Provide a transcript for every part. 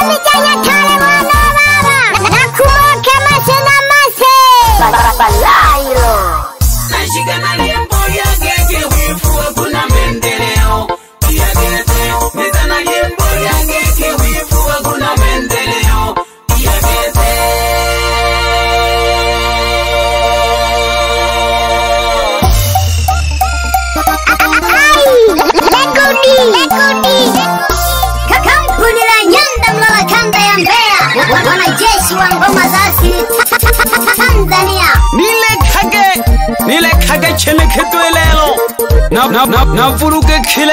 Wanajeshi wa ngoma za asili Tanzania. Nile kage chene ketwelelo na furuke kile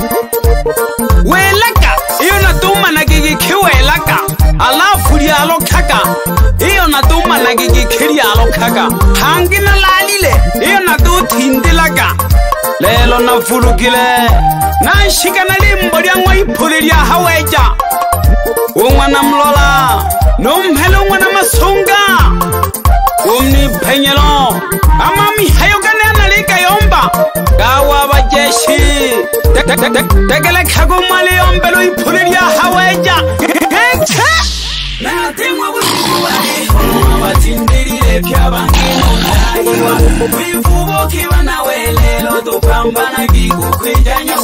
welaka iyo na tuma na gigi kiwelaka alafu lialo kaka iyo na tuma na gigi kirialo kaka hangina lalile iyo na tu tindilaka lelo na furukile na shika na limbo lya ngwaipuli lya haweja umwana mlola nomhelo umwana masunga umni penyelo amami hayo gane analika yomba gawa bajeshi tegele kagumali yombelo ipuli lya haweja na temwa bushikuwari watindirire byabangino ndahiwa wivubo kibana welelo dupambana gikukwijanya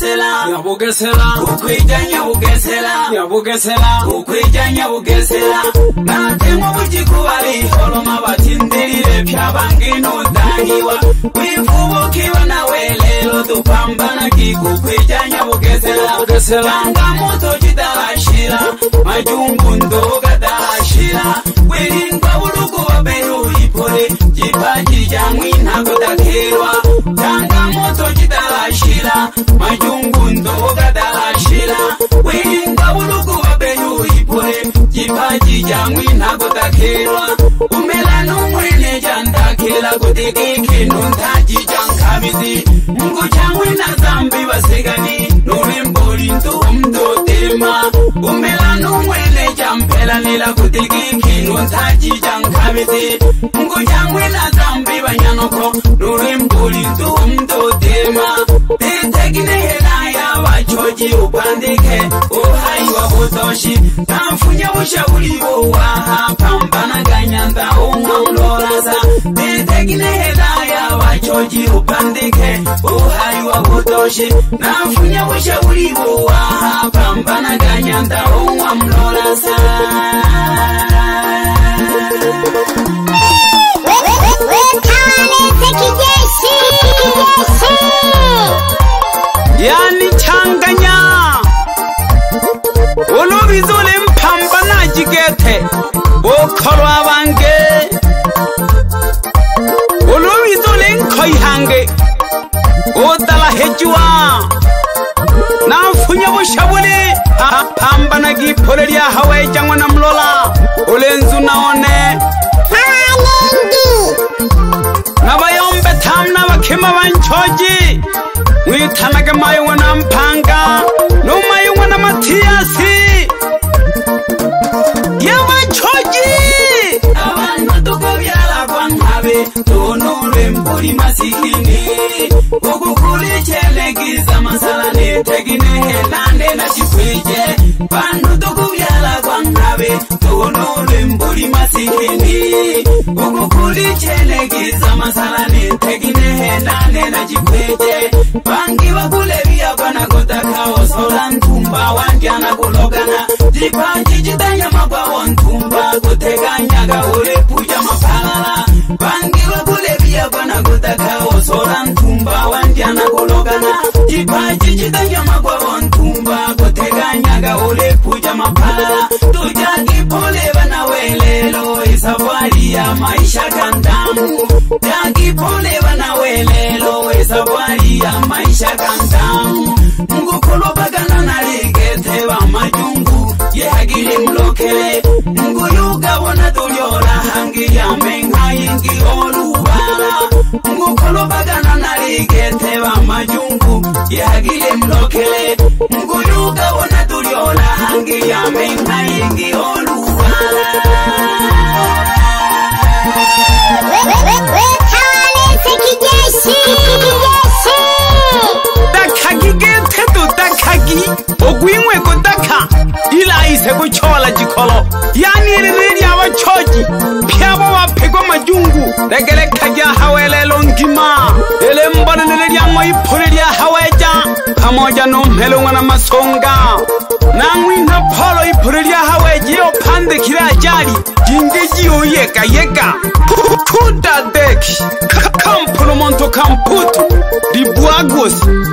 bugesela na temwa bushikuwari holoma watindirire byabangino ndahiwa wivubo kibana welelo dupambana gikukwijanya bugesela ngamoto jidashira majungu ndoga dashira wirindwa burugo babeho ipole jipaji jamwi ntago dakerwa tanga moto jidashira majungu ndoga dashira wirindwa burugo babeho ipole jipaji jamwi ntago dakerwa umelano mwene jandakela kutegeke nontaji jankabizi mungu jamwi na zambi basegani nurimboli ndomdo tema umelano mwene jampela nila kutegeke nontaji jankabizi mungu jamwi na zambi banyanoko nurimboli ndomdo tema tetegine helaya wachoji upandike uhai wa butoshi tamfunya ushauri wa pambana ganyanda umamlorasa tetegine helaya wachoji upandike uhai wa butoshi namfunya ushauri wa pambana ganyanda umamlorasa yani changanya olubizole mpambana jigete bokolwa bange olubizole nkoihange odala hejwa nafunya bushabuli pambana gipole lya hawe jangwa na mlola olenzu naone nabayombe tamna bakima banchoji witanage mayungwa na mpanga no mayungwa na Matiasi yabachoji abantu tukobyala kwangabe tonore mburi masikini ukukuli chelegiza masala netegine helande na chikweje bantu tukobyala kwangabe tonore mburi masikini ukukuli chelegiza masala netegine helande na chikweje bangi bakulebia bana kotaka osola ntumba wanjana kulogana jipanji jitanya mabwa ntumba kuteganya ga ule puja mapalala bangi bakulebia bana kotaka osola ntumba wanjana kulogana jipanji jitanya mabwa ntumba kuteganya ga ule puja mapalala tujagi pole bana welelo isafari ya maisha kandamu jagi pole bana welelo isafari ya maisha kandamu ngukolo bagana naligete wa majungu yehagili mlokele nguyuga wana tulyola hangi ya menga yingi olubala ngukolo bagana naligete wa majungu yehagili mlokele nguyuga wana tulyola hangi ya menga yingi olubala ogwimwe kutaka ila ise kuchola pamoja n'umpelo mwana masonga nangwi na polo ipurelia hawe jio pande kila ajali jingeji oyeka yeka kuda deki kampuno monto kamputu ribuagos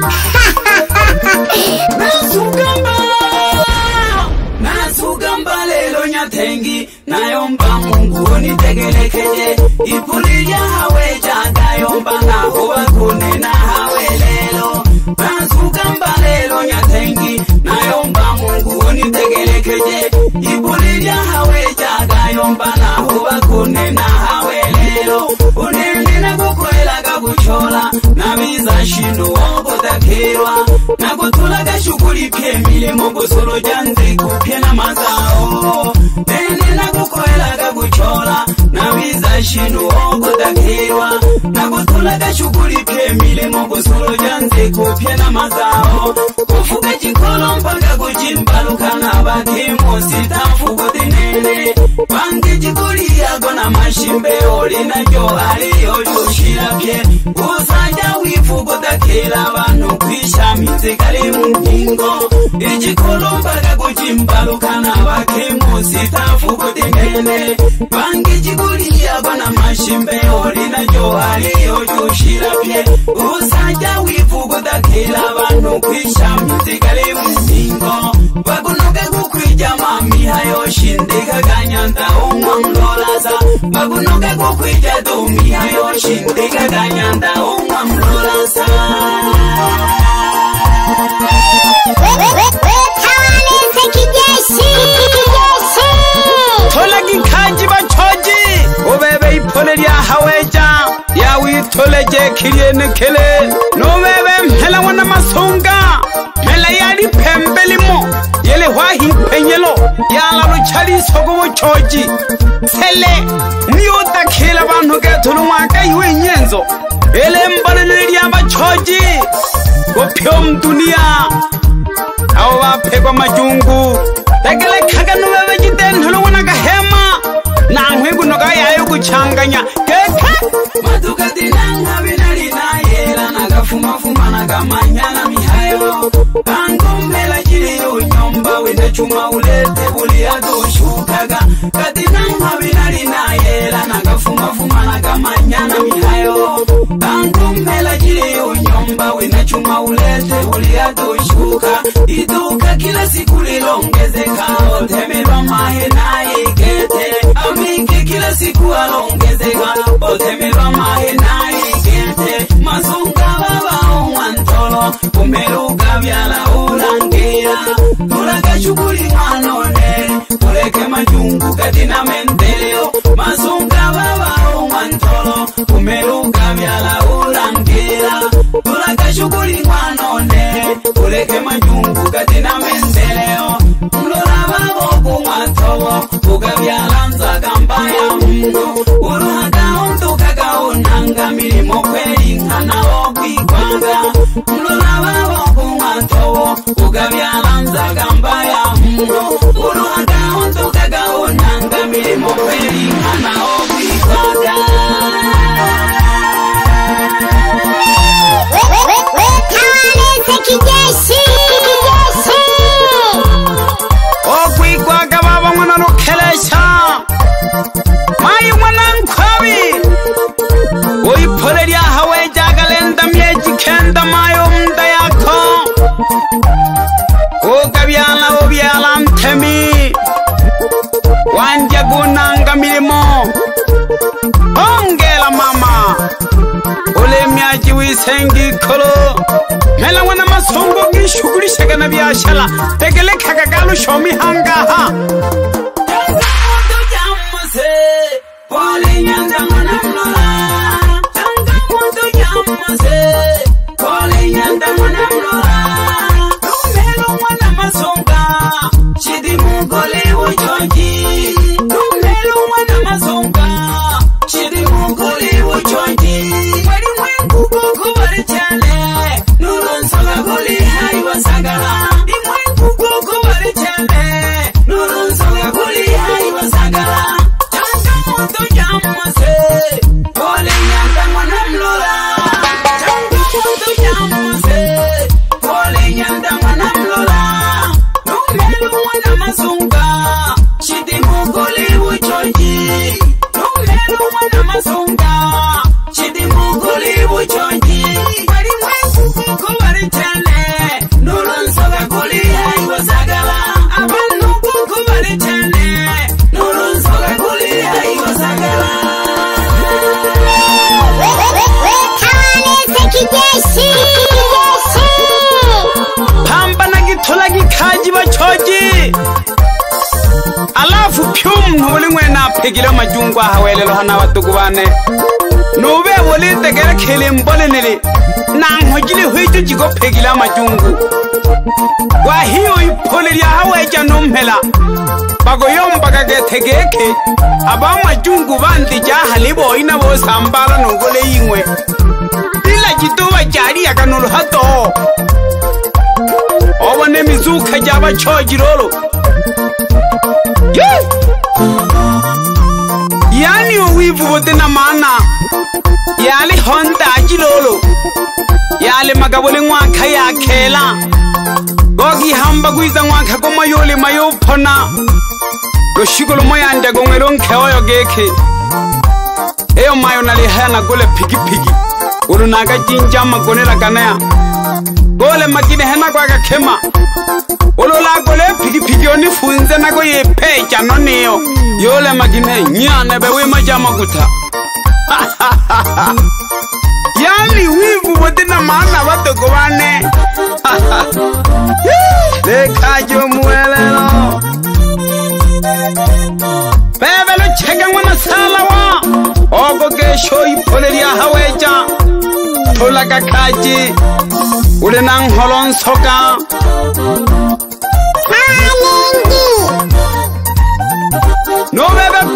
Nasugamba lelo nyatengi nayomba Mungu onitegerekeje ipuliya hawe jaga yomba naho bakune na hawe lelo Nasugamba lelo nyatengi nayomba Mungu onitegerekeje ipuliya hawe jaga yomba naho bakune na hawe lelo unene na kukwela gabuchola nabiza shino ogotakirwa nakutulaga shughuli pye milimo busoro janze kupye na mazao nene nakukwelaga kuchola nabiza shino ogotakirwa nakutulaga shughuli pye milimo busoro janze kupye na mazao kufuga chikolo mpaka kuchimbaluka na bakimo sitafugo dinene bange chikuli yago na mashimbe oli na jo aliyo joshira pye usanja wifugo takira abantu kwisha minze kali mungingo ichikolo mpaka kuchimbaluka na bakimo sitafugo dinene bange chikuli yago na mashimbe oli na jo aliyo joshira pye usanja wifugo takira abantu kwisha minze kali mungingo bagunoge kukwija mami hayo shindika ganyanda umwamlolaza bagunoge kukwija dumi hayo shindika ganyanda umwamlolaza tola gikaji bachoji ubebe ipole lya haweja ya witoleje kiliene kele nobebe mhela wana masonga mela yali pembelimo yele wahi penyelo yala luchali sogo choji sele niota kila bantu getulu mwaka iwe nyenzo ele mbalele lya bachoji gopyo mdunia awo bapegwa majungu tegele kaga nobebe jitenhulu wana gahema na nhwegu noga yayo kuchanganya keka maduka dinanga binalina yela nagafuma fuma nagamanyana mihayo bangombela jiliyo nyomba wenda chuma ulete uliyadoshukaga kadinanga binalina yela nagafuma fuma nagamanyana mihayo bangombela jiliyo nyomba wenda chuma ulete uliyadoshuka iduka kila siku lilongezeka otemelwa mahe naye ikete amike kila siku alongezeka otemelwa mahe naye ikete mazunga baba umwantolo umeruka byala ulangira tulaga shughuli mwanone tuleke majungu katina mendeleo mazunga baba umwantolo umeruka byala ulangira tulaga shughuli mwanone tuleke majungu katina mendeleo mlola babo kumwatobo ukabyalanza kambaya mno uruhaga ontukaga onanga milimo kweli nkanawo kwikwanga mlola babo kumwatobo ukabyalanza kambaya mno uruhaga ontukaga onanga milimo kweli nkanawo kwikwanga okwigwaga baba mwana lukelesha mayi mwana nkwabi uipole lya hawe jagalenda myeji kenda mayo mda yako ugabyala ubyala mtemi wanja gunanga milimo ongela mama ule myaji wisengi kolo mela wana masongo gishugulishaga na biashara tegele kagagalu shomi hangaha tangamoto jamase pole nyanda mwana mlola tangamoto jamase pole nyanda mwana mlola numelo mwana masonga chidi mugole uchoji numelo mwana masonga chidi mugole uchoji wali mwengu koko wali chale nurun soga goli hai wasagala imwengu koko wali chale nurun soga goli hai wasagala changamoto jamase pole nyanda mwana mlola changamoto jamase tulagi kaji bachoji alafu pyum nubuli mwena pegila majungwa hawelelo hana watugubane nube woli tegere khele mbole nele nang hojili huitu jigo pegila majungu wa hiyo ipole ya haweja nomhela bago yombaga getegeke aba majungu bandi jahalibo ina bo sambara nongole yingwe ila jituba jari akanolo hato obone mizuka jaba chojirolo yani owivu bote na mana yali honda ajilolo yali magabole mwaka ya kela gogi hamba guiza mwaka goma yole mayopona goshigolo moyande gongelon keoyo geke eyo mayo nali hana gole pigi pigi ulu naga jinja magonela kanaya gole magine hena kwa kakema ulu la gole pigi pigi oni funze na goye pecha noneo yole magine nyane bewe majama guta yani wivu bote na maana watoko wane lekajo muelelo bebelo chega mwana salawa ogo gesho ipole ya haweja tolaga kaji ule nang holon soka no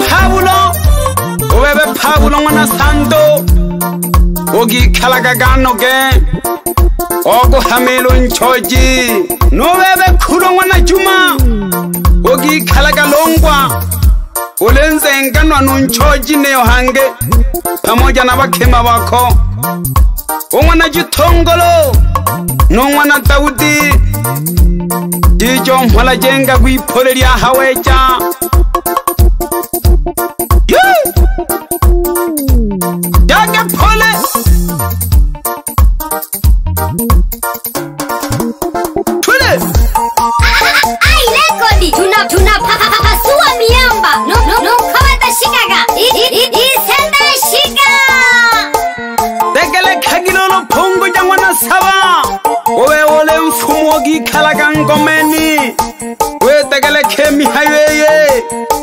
bebe Pablo mwana santo ogi kalaga gano ge ogo hamelo nchoji no bebe kulo mwana juma ogi kalaga longwa ulenze nganwa nchoji neo hange pamoja na bakema bako omwana jitongolo no mwana Daudi dijo mhala jenga gwipole lya haweja Jaga pole Tule Ai rekodi tuna pasua miamba no kawata shikaga isenda shika Tegele kagilolo pongo jangwana saba Owe ole mfumo gikalaga ngomeni We tegele kemi hayeye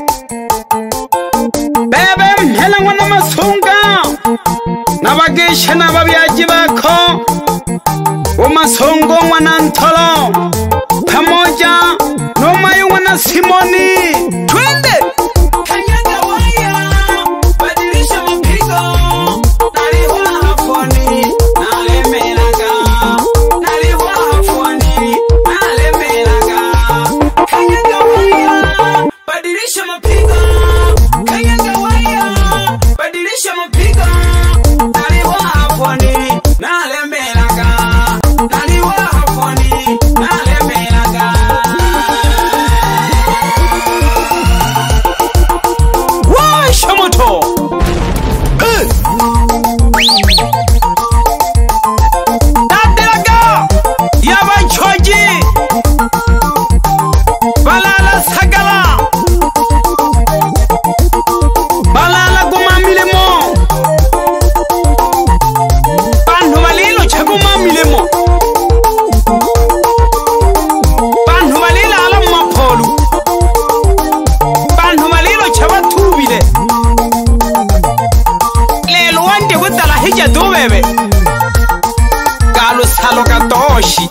Bebe mhela mwana masunga Nabagisha nababyaji bako Umasongo mwana ntolo Pamoja Nomayu mwana Simoni Twende Kanyaga waya Badilisha mapigo Nalihua hafoni Nalemelaga Nalihua hafoni Nalemelaga Kanyaga waya Badilisha mapigo Kanyaga waya Badilisha mapigo Nalihua hafoni Nalemelaga Nalihua hafoni Nalemelaga Shamoto Dadelaga Yaba choji Balala sagala Balala gumamilemo Bantu balilo chagumamilemo Bantu balila ala mapolu Bantu balilo chabatubile Lelo wande gudala hija do bebe Galo salo gatoshi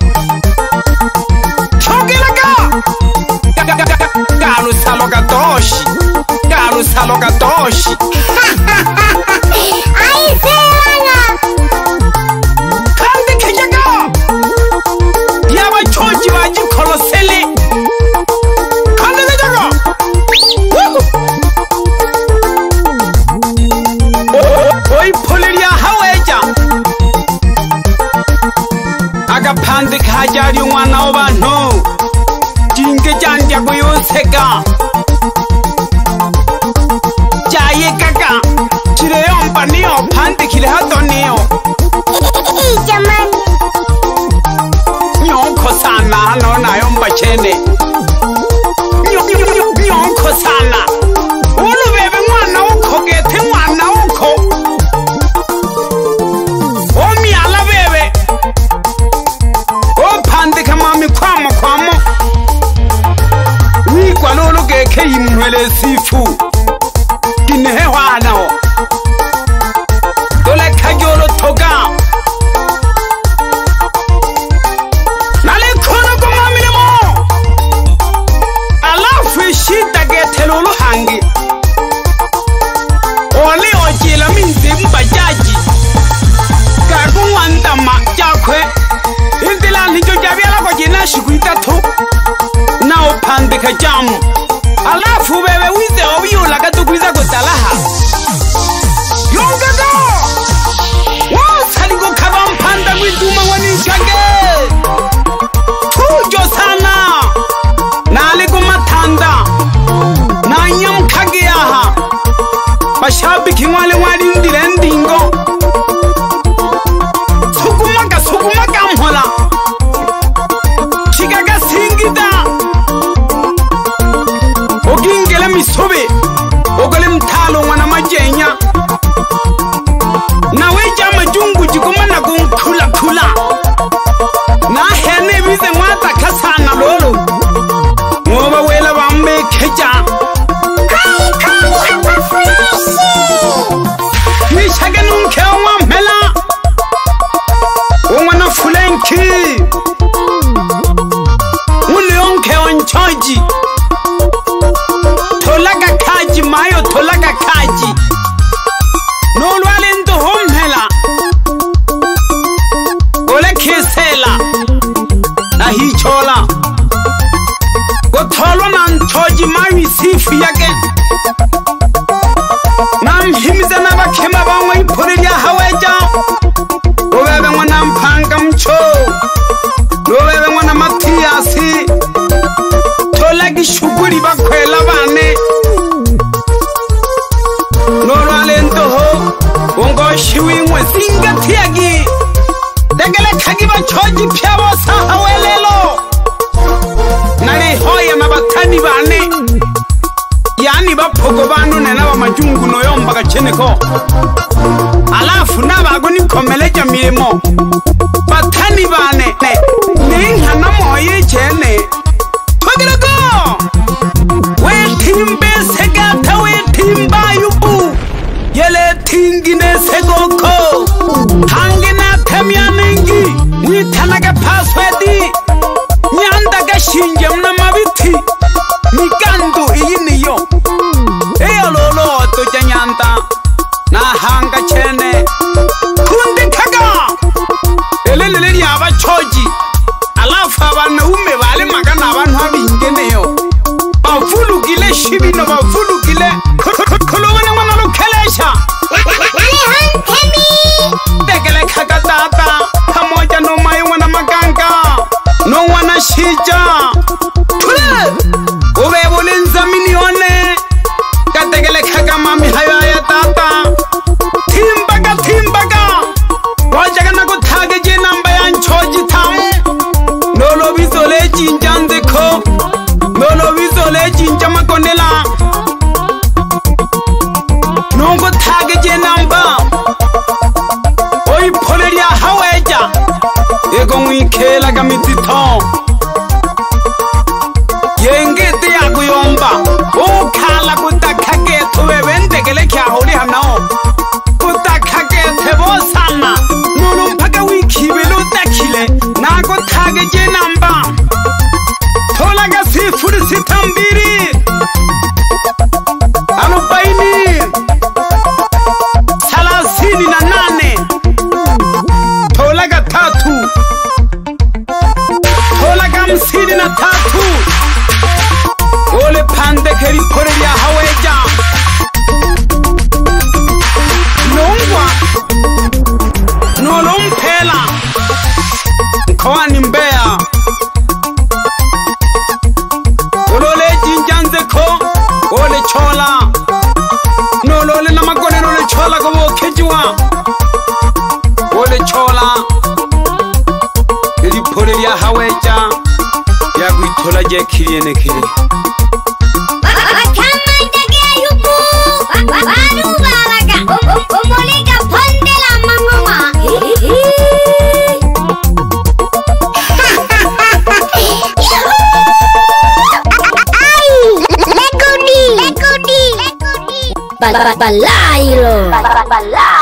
Chogelaga Galo salo gatoshi Galo salo gatoshi Ai selanga Kande kejaga Yaba choji waji kolosele Kande kejaga Oi poleria haweja Aga pande kajari mwana obantu Jinge janja kuyoseka Jaye kaka Chireyomba niyo pande kile hato niyo jamani Nyonko sana hano na yomba chene Nyonko sana Ulu bebe mwana uko gete mwana uko Omi ala bebe O pande kama mikwamo kwamo mele sifu kinehe wanao dole kagolo toga nale kono kumamile mo alafu shida getelulu hangi ole ojila minzi mbajaji kagunwanda majakwe indila nijo jabiala kwa jina shikuita tu na upandika jamu alafu wewe wize obiula katukwiza kutalaha yongaga wasali kukaba mpanda kwituma wanishage tujo sana nali kumatanda na nyamkage aha bashabiki mwale mwali ndile ndingo sukumaga mhola chigaga singida ogingele misobe ogole mtalo mwana majenya na weja majungu jikumana kunkula kula na hene bize mwata kasana lolo ngoba wela bambe keja mishage nunke wa mela umwana fulenki unionke onchoji tolaga kaji mayo tolaga kaji nolwale ndo homhela ole kesela ahichola gotolo na ntoji mayo sifu yake namhimiza na bakema bamwe ipurira haweja obebe mwana mpanga mcho obebe mwana Matiasi tolagi shuguri bakwela bane nolwale ndoho ongo shiwimwe singatiagi degele kagi bachoji pyabo sahawelelo nali hoya mabatani bane yani bapogo bandu nena bamajungu noyomba gacheneko alafu nabago nikomeleja mirimo batani bane ninka namoye chene pagirago wetimbe segata wetimba yubu yele tingine segoko hangina temyanengi witanaga passwordi nyanda gashinje mna mabiti migandu iyiniyo eyo lolo to janyanda na hanga chene kundi kaga elelele yaba choji alafu abanaume bale magana abantu abingeneyo bavulugile shibino bavulugile kolobana mwana lokelesha degele kaga tata pamoja no mayo wana maganga no wana shija ubebole nzamini one kategele kaga mami hayo ya tata timbaga wajaga na kutage je namba ya nchoji tamu nolo bizole jinja ndeko nolo bizole jinja makondela nongo tage je namba oi poleria haweja ego mwikela gamitito yengete ya kuyomba ukhala kutakake tuwewe ndegele kya holi hanao kutakake tebosana nolo mpaka wikibelo takile nako tage je namba tolaga sifuri sitambiri arobaini 38 tolaga 3 tolaga 53 ole pande keri porelia haweja nongwa nolompela kwani mbea olole jinjanze ko ole chola nolole na magone ole chola go kejwa ole chola eri porelia haweja ya kuitola je kiriene kiri Legoni balaa hilo.